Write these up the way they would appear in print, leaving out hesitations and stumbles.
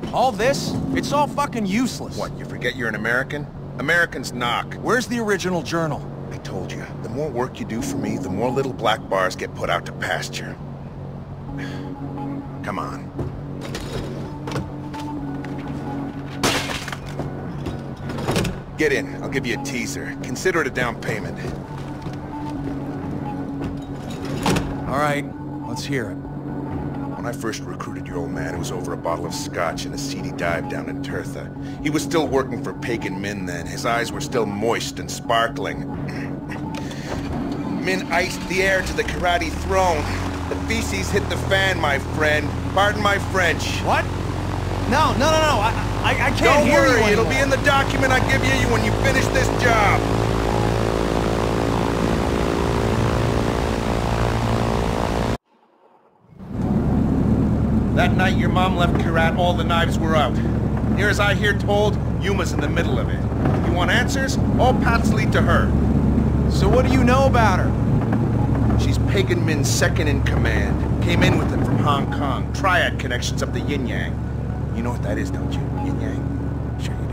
All this? It's all fucking useless. What, you forget you're an American? Americans knock. Where's the original journal? I told you, the more work you do for me, the more little black bars get put out to pasture. Come on. Get in. I'll give you a teaser. Consider it a down payment. All right, let's hear it. When I first recruited your old man, it was over a bottle of scotch and a seedy dive down in Tirtha. He was still working for Pagan Min then. His eyes were still moist and sparkling. Min iced the heir to the karate throne. The feces hit the fan, my friend. Pardon my French. What? No. I can't hear you Don't worry, anymore. it'll be in the document I give you when you finish this job. That night your mom left Kyrat, all the knives were out. Near as I hear told, Yuma's in the middle of it. You want answers? All paths lead to her. So what do you know about her? She's Pagan Min's second in command. Came in with him from Hong Kong. Triad connections up the yin-yang. You know what that is, don't you? Yin-yang? Sure you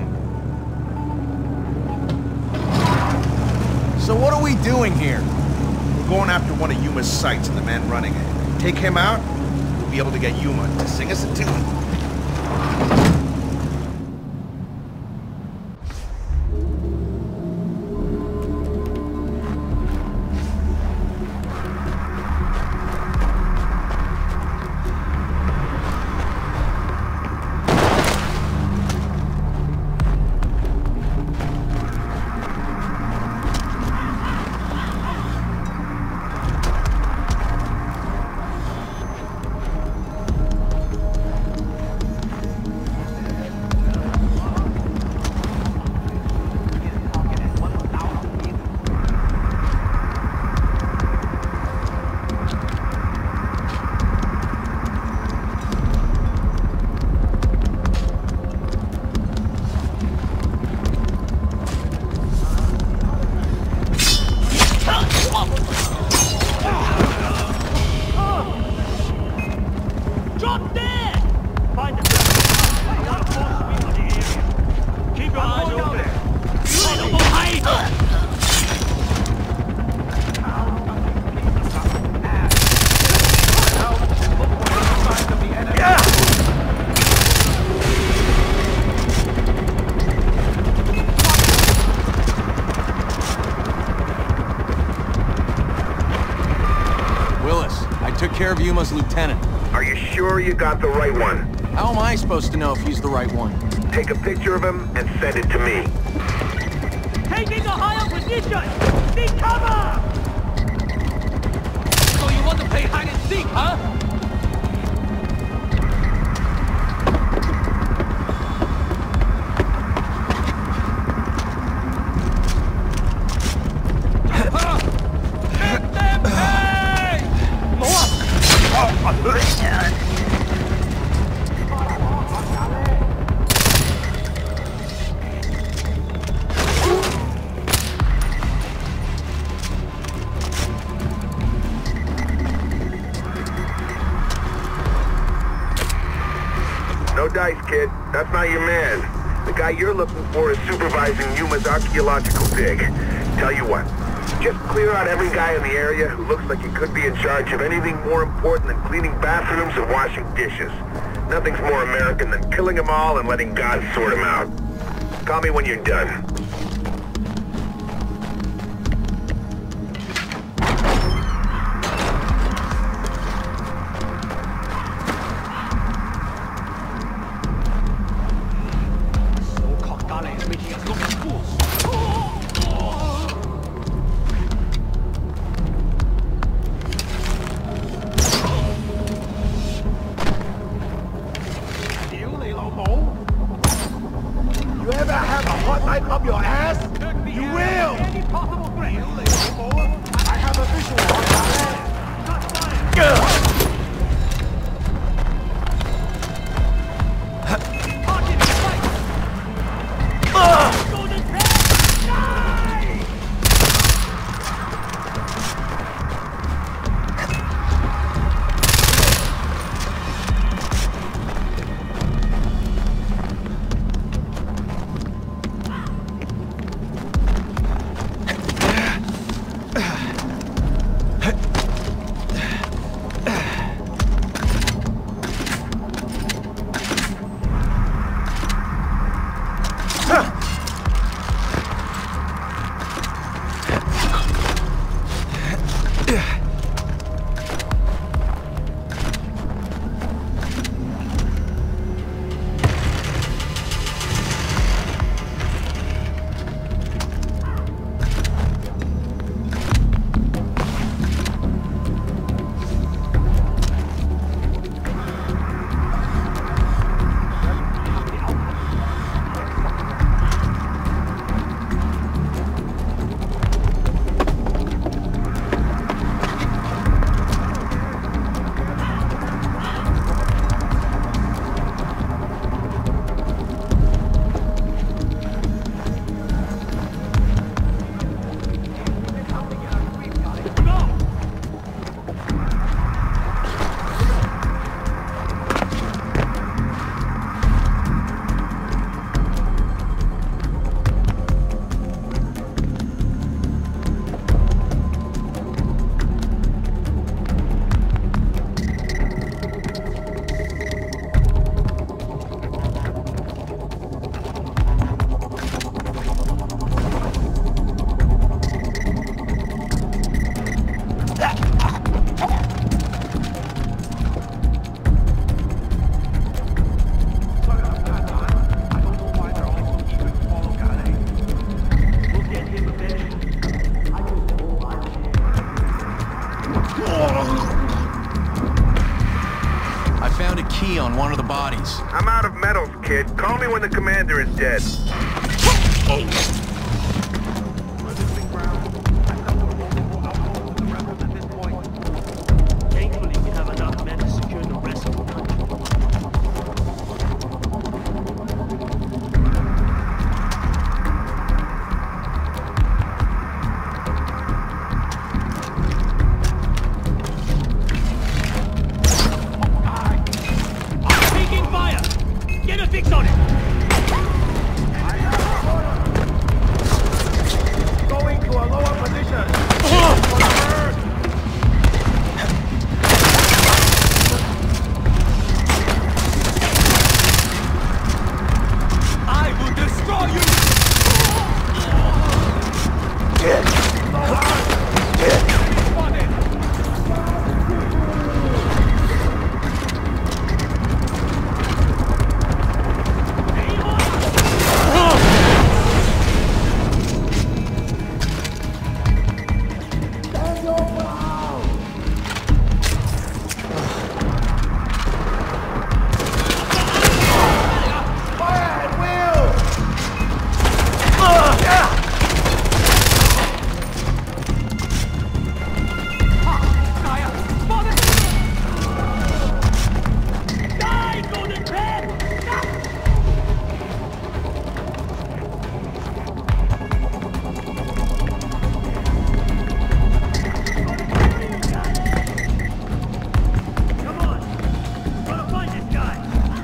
do. So what are we doing here? We're going after one of Yuma's sites and the man running it. Take him out, we'll be able to get Yuma to sing us a tune. Care of Yuma's lieutenant. Are you sure you got the right one? How am I supposed to know if he's the right one? Take a picture of him and send it to me. Taking a higher position! Seek cover! So you want to play hide and seek, huh? No dice, kid. That's not your man. The guy you're looking for is supervising Yuma's archaeological dig. Tell you what, just clear out every guy in the area who looks like he could be in charge of anything more important than cleaning bathrooms and washing dishes. Nothing's more American than killing them all and letting God sort them out. Call me when you're done. You ever have a hot night up your I found a key on one of the bodies. I'm out of metals, kid. Call me when the commander is dead. Thankfully, we have enough men to secure the rest of the country. Taking fire! Get a fix on it! Going to a lower position. I will destroy you! Die, Golden Pen! Come on! Gotta find this guy!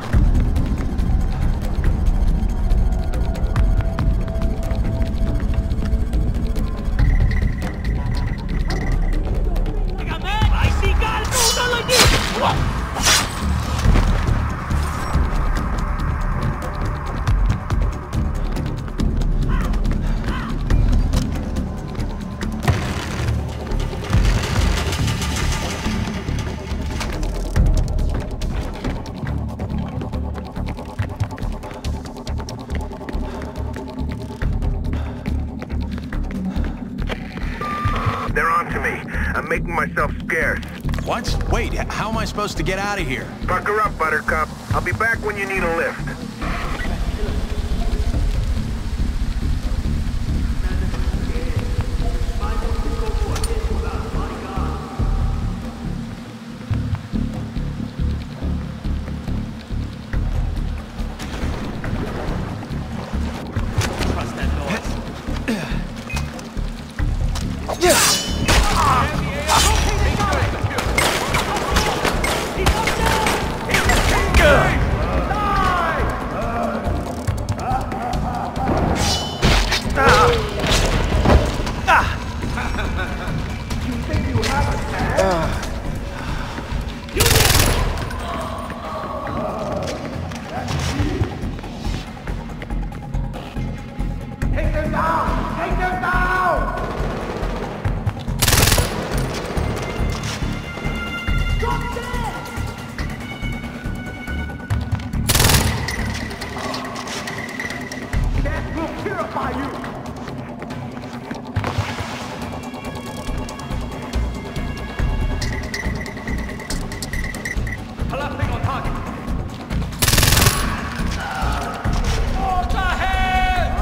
I see guys! No, not like this! What? They're on to me. I'm making myself scarce. What? Wait, how am I supposed to get out of here? Pucker up, Buttercup. I'll be back when you need a lift. Trust that noise. Collapsing on target. What the hell?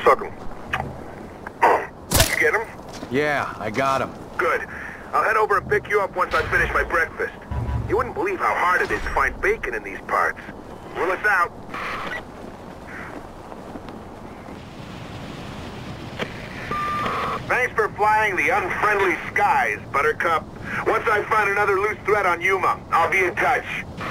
fucking... You get him? Yeah, I got him. Good. I'll head over and pick you up once I finish my breakfast. You wouldn't believe how hard it is to find bacon in these parts. Willis out. Thanks for flying the unfriendly skies, Buttercup. Once I find another loose thread on Yuma, I'll be in touch.